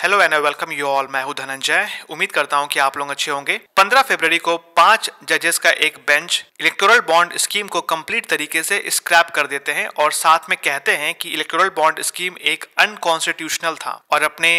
Hello and welcome you all. मैं हूं धनंजय। उम्मीद करता हूं कि आप लोग अच्छे होंगे। 15 फरवरी को 5 जजेस का एक बेंच इलेक्टोरल बॉन्ड स्कीम को कंप्लीट तरीके से स्क्रैप कर देते हैं और साथ में कहते हैं कि इलेक्टोरल बॉन्ड स्कीम एक अनकॉन्स्टिट्यूशनल था और अपने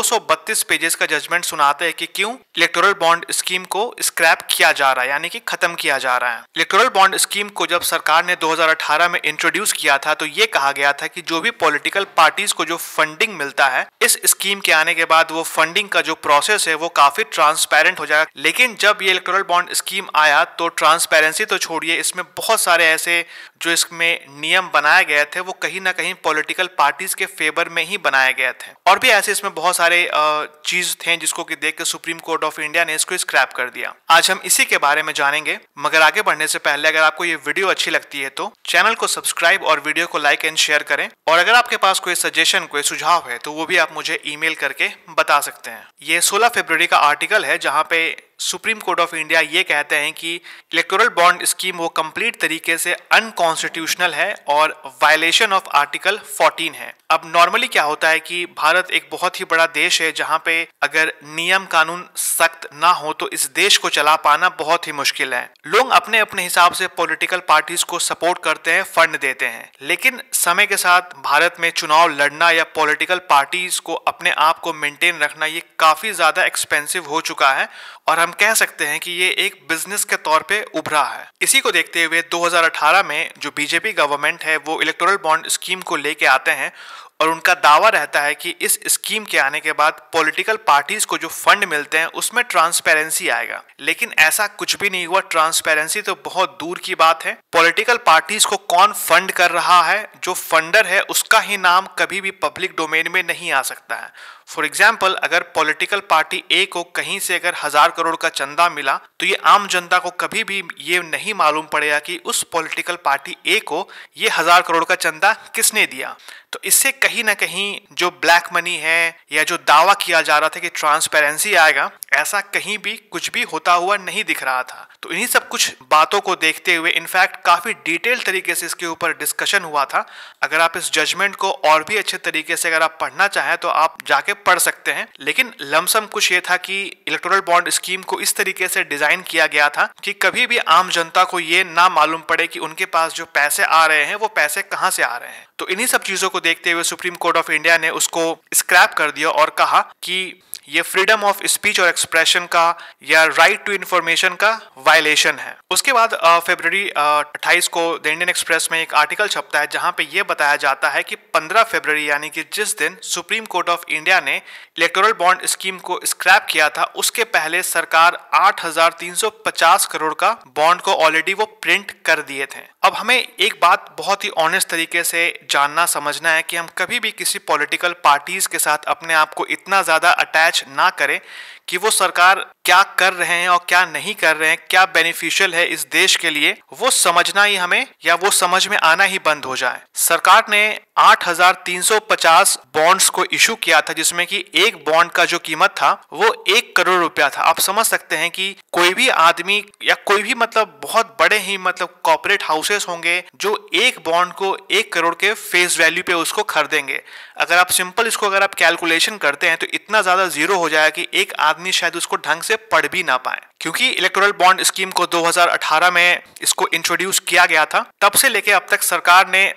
232 पेजेस का जजमेंट सुनाते हैं कि क्यों इलेक्टोरल बॉन्ड स्कीम को स्क्रैप किया जा रहा है, यानी कि खत्म किया जा रहा है। इलेक्टोरल बॉन्ड स्कीम को जब सरकार ने 2018 में इंट्रोड्यूस किया था तो ये कहा गया था कि जो भी पॉलिटिकल पार्टीज को जो फंडिंग मिलता है इस स्कीम के आने के बाद वो फंडिंग का जो प्रोसेस है वो काफी ट्रांसपेरेंट हो जाएगा। लेकिन जब ये इलेक्टोरल बॉन्ड स्कीम आया तो ट्रांसपेरेंसी तो छोड़िए, इसमें बहुत सारे ऐसे जो इसमें नियम बनाए गए थे वो कहीं ना कहीं पॉलिटिकल पार्टीज के फेवर में ही बनाए गए थे और भी ऐसे इसमें बहुत सारे चीज थे जिसको कि देख के सुप्रीम कोर्ट ऑफ इंडिया ने इसको स्क्रैप कर दिया। आज हम इसी के बारे में जानेंगे, मगर आगे बढ़ने से पहले अगर आपको ये वीडियो अच्छी लगती है तो चैनल को सब्सक्राइब और वीडियो को लाइक एंड शेयर करें और अगर आपके पास कोई सजेशन कोई सुझाव है तो वो भी आप मुझे ईमेल करके बता सकते हैं। ये 16 फरवरी का आर्टिकल है जहां पे सुप्रीम कोर्ट ऑफ इंडिया ये कहते हैं कि इलेक्टोरल बॉन्ड स्कीम वो कंप्लीट तरीके से अनकॉन्स्टिट्यूशनल है और वायलेशन ऑफ आर्टिकल 14 है। अब नॉर्मली क्या होता है कि भारत एक बहुत ही बड़ा देश है जहां पे अगर नियम कानून सख्त ना हो तो इस देश को चला पाना बहुत ही मुश्किल है। लोग अपने अपने हिसाब से पॉलिटिकल पार्टीज को सपोर्ट करते हैं, फंड देते हैं, लेकिन समय के साथ भारत में चुनाव लड़ना या पॉलिटिकल पार्टीज को अपने आप को मेंटेन रखना ये काफी ज्यादा एक्सपेंसिव हो चुका है और हम कह सकते हैं कि ये एक बिजनेस के तौर पे उभरा है। इसी को देखते हुए 2018 में जो बीजेपी गवर्नमेंट है वो इलेक्टोरल बॉन्ड स्कीम को लेके आते हैं और उनका दावा रहता है कि इस स्कीम के आने के बाद पॉलिटिकल पार्टीज को जो फंड मिलते हैं उसमें ट्रांसपेरेंसी आएगा, लेकिन ऐसा कुछ भी नहीं हुआ। ट्रांसपेरेंसी तो बहुत दूर की बात है। पॉलिटिकल पार्टीज को कौन फंड कर रहा है, जो फंडर है उसका ही नाम कभी भी पब्लिक डोमेन में नहीं आ सकता है। फॉर एग्जाम्पल, अगर पॉलिटिकल पार्टी ए को कहीं से अगर 1000 करोड़ का चंदा मिला तो ये आम जनता को कभी भी ये नहीं मालूम पड़ेगा कि उस पॉलिटिकल पार्टी ए को ये 1000 करोड़ का चंदा किसने दिया। तो इससे कहीं ना कहीं जो ब्लैक मनी है या जो दावा किया जा रहा था कि ट्रांसपेरेंसी आएगा, ऐसा कहीं भी कुछ भी होता हुआ नहीं दिख रहा था। तो इन्हीं सब कुछ बातों को देखते हुए इनफैक्ट काफी डिटेल तरीके से इसके ऊपर डिस्कशन हुआ था। अगर आप इस जजमेंट को और भी अच्छे तरीके से अगर आप पढ़ना चाहें तो आप जाके पढ़ सकते हैं, लेकिन लमसम कुछ ये था कि इलेक्टोरल बॉन्ड स्कीम को इस तरीके से डिजाइन किया गया था कि कभी भी आम जनता को ये ना मालूम पड़े कि उनके पास जो पैसे आ रहे हैं वो पैसे कहां से आ रहे हैं। तो इन्हीं सब चीजों को देखते हुए सुप्रीम कोर्ट ऑफ इंडिया ने उसको स्क्रैप कर दिया और कहा कि ये फ्रीडम ऑफ स्पीच और एक्सप्रेशन का या राइट टू इंफॉर्मेशन का वायलेशन है। उसके बाद फरवरी 28 को द इंडियन एक्सप्रेस में एक आर्टिकल छपता है जहां पे ये बताया जाता है कि 15 फरवरी यानी कि जिस दिन सुप्रीम कोर्ट ऑफ इंडिया ने इलेक्टोरल बॉन्ड स्कीम को स्क्रैप किया था उसके पहले सरकार 8,350 करोड़ का बॉन्ड को ऑलरेडी वो प्रिंट कर दिए थे। अब हमें एक बात बहुत ही ऑनेस्ट तरीके से जानना समझना है कि हम कभी भी किसी पॉलिटिकल पार्टीज के साथ अपने आप को इतना ज्यादा अटैच ना करें कि वो सरकार क्या कर रहे हैं और क्या नहीं कर रहे हैं, क्या बेनिफिशियल है इस देश के लिए, वो समझना ही हमें या वो समझ में आना ही बंद हो जाए। सरकार ने 8,350 बॉन्ड्स को इशू किया था जिसमें कि एक बॉन्ड का जो कीमत था वो 1 करोड़ रुपया था। आप समझ सकते हैं कि कोई भी आदमी या कोई भी बहुत बड़े ही कॉर्पोरेट हाउसेस होंगे जो एक बॉन्ड को 1 करोड़ के फेस वैल्यू पे उसको खरीदेंगे। अगर आप सिंपल इसको अगर आप कैलकुलेशन करते हैं तो इतना ज्यादा जीरो हो जाएगा कि एक आदमी शायद उसको ढंग से पढ़ भी ना पाए। क्योंकि इलेक्टोरल बॉन्ड स्कीम को 2018 में इसको इंट्रोड्यूस किया गया था, तब से लेके अब तक सरकार ने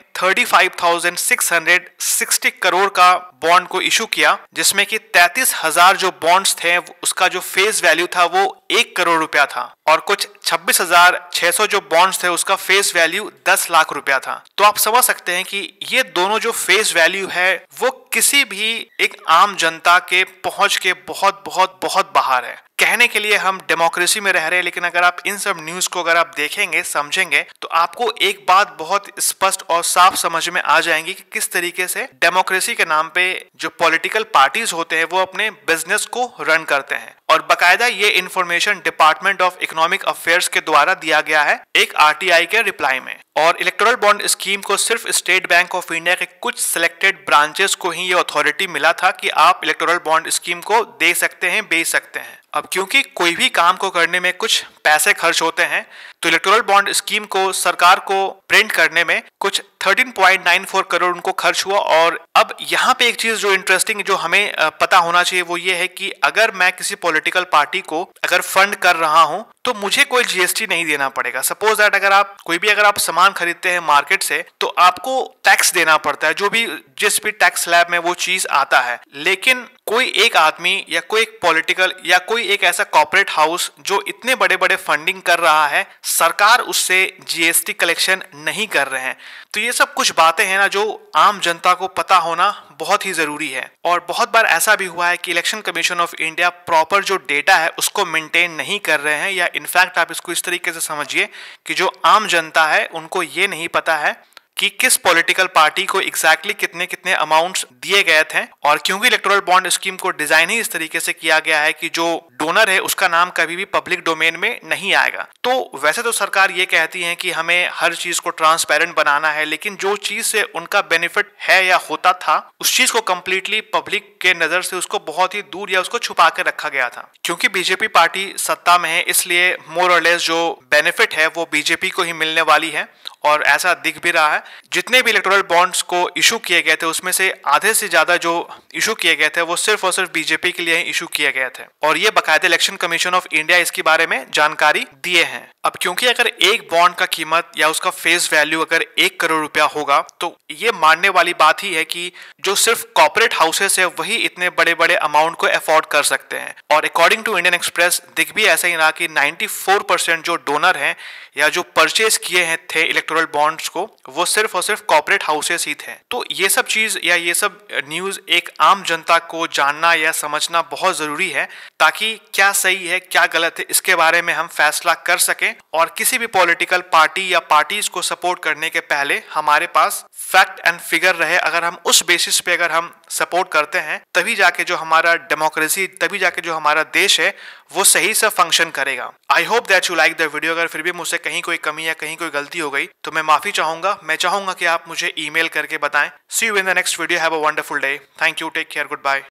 35,660 करोड़ का बॉन्ड को इशू किया, जिसमें कि 33,000 जो बॉन्ड्स थे उसका जो फेस वैल्यू था वो 1 करोड़ रुपया था और कुछ 26,600 जो बॉन्ड्स थे उसका फेस वैल्यू 10 लाख रुपया था। तो आप समझ सकते हैं कि ये दोनों जो फेस वैल्यू है वो किसी भी एक आम जनता के पहुंच के बहुत बहुत बहुत बाहर है। कहने के लिए हम डेमोक्रेसी में रह रहे हैं, लेकिन अगर आप इन सब न्यूज को अगर आप देखेंगे समझेंगे तो आपको एक बात बहुत स्पष्ट और साफ समझ में आ जाएंगी कि किस तरीके से डेमोक्रेसी के नाम पे जो पॉलिटिकल पार्टीज होते हैं वो अपने बिजनेस को रन करते हैं। और बकायदा ये information department of economic affairs के द्वारा दिया गया है एक आरटीआई के रिप्लाई में। और इलेक्टोरल बॉन्ड स्कीम को सिर्फ स्टेट बैंक ऑफ इंडिया के कुछ सिलेक्टेड ब्रांचेस को ही ये अथॉरिटी मिला था कि आप इलेक्टोरल बॉन्ड स्कीम को दे सकते हैं, बेच सकते हैं। अब क्योंकि कोई भी काम को करने में कुछ पैसे खर्च होते हैं तो इलेक्टोरल बॉन्ड स्कीम को सरकार को प्रिंट करने में कुछ 13.94 करोड़ उनको खर्च हुआ। और अब यहाँ पे एक चीज जो इंटरेस्टिंग जो हमें पता होना चाहिए वो ये है कि अगर मैं किसी पॉलिटिकल पार्टी को अगर फंड कर रहा हूं तो मुझे कोई जीएसटी नहीं देना पड़ेगा। सपोज दैट अगर आप सामान खरीदते हैं मार्केट से तो आपको टैक्स देना पड़ता है, जो भी जिस भी टैक्स स्लैब में वो चीज आता है। लेकिन कोई एक आदमी या कोई एक पॉलिटिकल या कोई एक ऐसा कॉर्पोरेट हाउस जो इतने बड़े बड़े फंडिंग कर रहा है, सरकार उससे जीएसटी कलेक्शन नहीं कर रहे हैं। तो ये सब कुछ बातें हैं ना जो आम जनता को पता होना बहुत ही जरूरी है। और बहुत बार ऐसा भी हुआ है कि election commission of India proper जो डेटा है उसको मेंटेन नहीं कर रहे हैं, या इनफैक्ट आप इसको इस तरीके से समझिए कि जो आम जनता है उनको ये नहीं पता है कि किस पॉलिटिकल पार्टी को एग्जैक्टली कितने कितने अमाउंट्स दिए गए थे। और क्योंकि इलेक्टोरल बॉन्ड स्कीम को डिजाइन ही इस तरीके से किया गया है कि जो डोनर है उसका नाम कभी भी पब्लिक डोमेन में नहीं आएगा। तो वैसे तो सरकार ये कहती है कि हमें हर चीज को ट्रांसपेरेंट बनाना है, लेकिन जो चीज से उनका बेनिफिट है या होता था उस चीज को कंप्लीटली पब्लिक के नजर से उसको बहुत ही दूर या उसको छुपा के रखा गया था। क्योंकि बीजेपी पार्टी सत्ता में है इसलिए मोर और लेस जो बेनिफिट है वो बीजेपी को ही मिलने वाली है, और ऐसा दिख भी रहा है। जितने भी इलेक्टोरल बॉन्ड्स को इशू किए गए थे उसमें से आधे से ज्यादा जो इशू किए गए थे वो सिर्फ और सिर्फ बीजेपी के लिए ही इशू किए गए थे, और ये बकायदे इलेक्शन कमीशन ऑफ इंडिया इसके बारे में जानकारी दिए हैं। अब क्योंकि अगर एक बॉन्ड का कीमत या उसका फेस वैल्यू अगर 1 करोड़ रुपया होगा तो ये मानने वाली बात ही है कि जो सिर्फ कॉर्पोरेट हाउसेस है वही इतने बड़े बड़े अमाउंट को अफोर्ड कर सकते हैं। और अकॉर्डिंग टू इंडियन एक्सप्रेस दिख भी ऐसा ही रहा कि 94% जो डोनर हैं या जो परचेज किए हैं थे इलेक्टोरल बॉन्ड्स को वो सिर्फ और सिर्फ कॉर्पोरेट हाउसेस ही थे। तो ये सब चीज या ये सब न्यूज एक आम जनता को जानना या समझना बहुत जरूरी है, ताकि क्या सही है क्या गलत है इसके बारे में हम फैसला कर सकें। और किसी भी पॉलिटिकल पार्टी या पार्टीज को सपोर्ट करने के पहले हमारे पास फैक्ट एंड फिगर रहे। अगर हम उस बेसिस पे अगर हम सपोर्ट करते हैं तभी जाके जो हमारा डेमोक्रेसी, तभी जाके जो हमारा देश है वो सही से फंक्शन करेगा। I hope that you like the video. अगर फिर भी मुझसे कहीं कोई कमी या कहीं कोई गलती हो गई तो मैं माफी चाहूंगा। मैं चाहूंगा कि आप मुझे ईमेल करके बताएं। See you in the next video. Have a wonderful day. Thank you. Take care. Good bye.